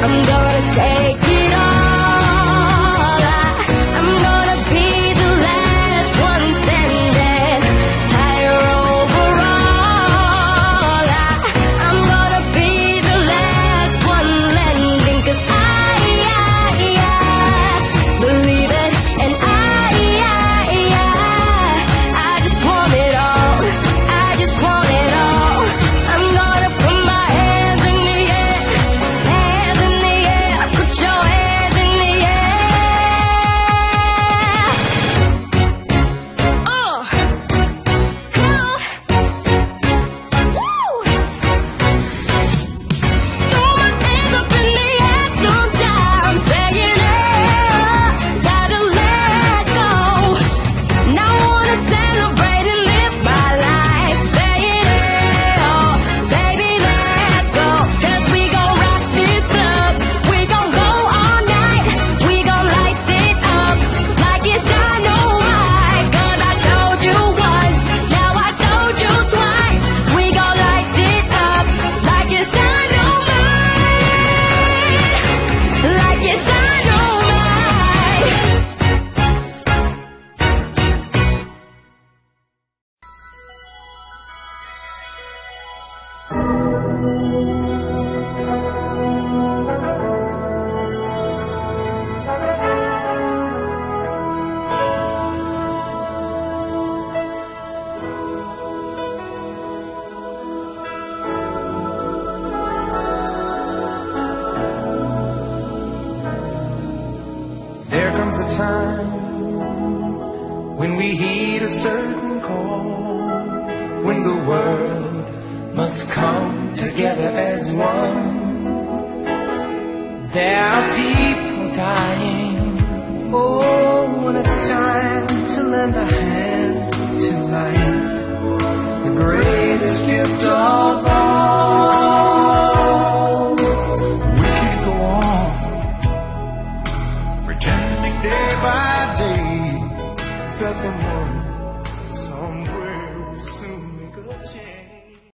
I'm gonna take it all. I'm gonna be the last one standing, higher overall. I'm gonna be the last one landing, 'cause I believe it, and I just want it all. I just want it all. I'm gonna put my hands in the air, hands in the air. Put your hands in the air. Come on. Woo! Throw my hands up in the air sometimes, saying gotta let go. Now I wanna celebrate and live my life, saying oh, baby, let's go. 'Cause we gon' rock this up. We gon' go all night. We gon' light it up like it's dynamite. 'Cause I told you once, now I told you twice. We gon' light it up like it's dynamite. Like it's dynamite. There comes a time when we heed a certain call, when the world must come together as one. There are people dying. Oh, when it's time to lend a